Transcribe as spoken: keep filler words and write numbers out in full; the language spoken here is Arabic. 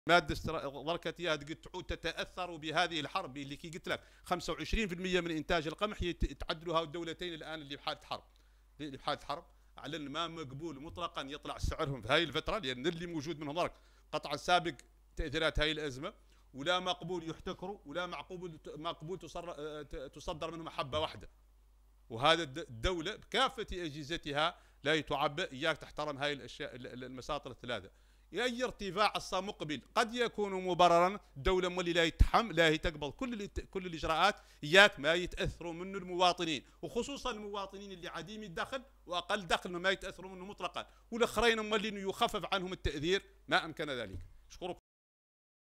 ماده ضركتيها قد تعود تتاثر بهذه الحرب اللي كي قلت لك خمسة وعشرين بالمئة من انتاج القمح تعدلوا الدولتين الان اللي بحاله حرب اللي بحاله حرب على ان ما مقبول مطلقا يطلع سعرهم في هذه الفتره، لان اللي موجود من هناك قطعا سابق تاثيرات هذه الازمه، ولا مقبول يحتكروا ولا مقبول مقبول تصدر منهم حبه واحده. وهذا الدوله بكافه اجهزتها لا تعبئ، اياك تحترم هاي الاشياء المساطر الثلاثه. اي ارتفاع اصلا مقبل قد يكون مبررا، الدوله مولي لا يتحم لا هي تقبل كل كل الاجراءات، اياك ما يتاثروا منه المواطنين، وخصوصا المواطنين اللي عديم الدخل واقل دخل ما يتاثروا منه مطلقا، والاخرين مولي يخفف عنهم التاثير ما امكن ذلك. اشكركم.